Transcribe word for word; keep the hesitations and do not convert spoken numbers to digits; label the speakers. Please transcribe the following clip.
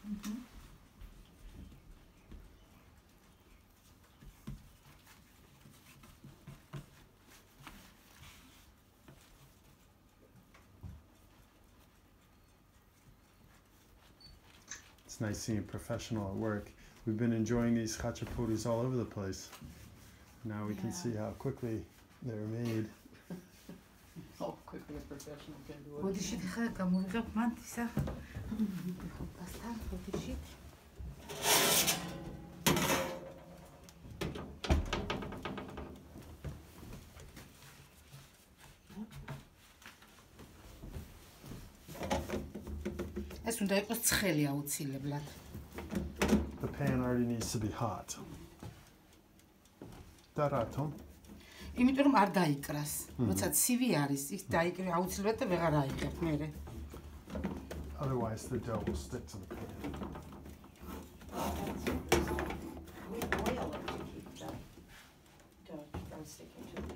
Speaker 1: Mm-hmm.
Speaker 2: It's nice seeing a professional at work. We've been enjoying these khachapuris all over the place. Now we
Speaker 1: Yeah.
Speaker 2: can see how quickly they're made.
Speaker 3: How quickly a professional can do it.
Speaker 1: ბოდიშით ხა გამოვიღებ მან ისა პასტა ბოდიშით ეს უნდა იყოს ცხელი აუცილებლად.
Speaker 2: The pan already needs to be hot. და რატომ?
Speaker 1: იმიტომ რომ არ დაიკრას. როცა ცივი არის, ის დაიკრა აუცილებლად და ვეღარ აიღებ მერე.
Speaker 2: Otherwise the dough will stick to the pan.
Speaker 3: We boil it to keep the dough from sticking to the